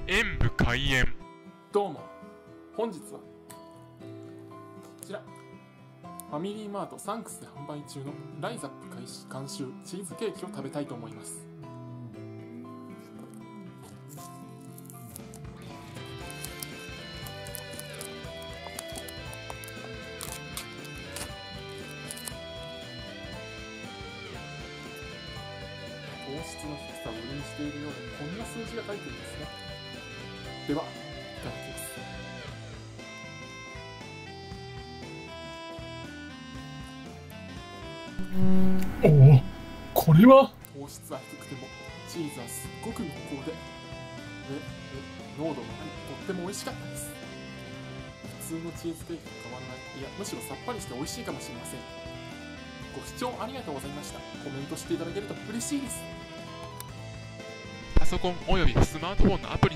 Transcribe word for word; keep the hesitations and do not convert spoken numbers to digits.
演武開演。 どうも、本日はこちらファミリーマートサンクスで販売中のライザップ開始監修チーズケーキを食べたいと思います。糖質の低さを売りにしているようにこんな数字が書いているんですね。では、いただきます。おお、これは糖質は低くてもチーズはすっごく濃厚で、で、濃度があり、とっても美味しかったです。普通のチーズケーキと変わらない、いや、むしろさっぱりして美味しいかもしれません。ご視聴ありがとうございました。コメントしていただけると嬉しいです。 パソコンおよびスマートフォンのアプリ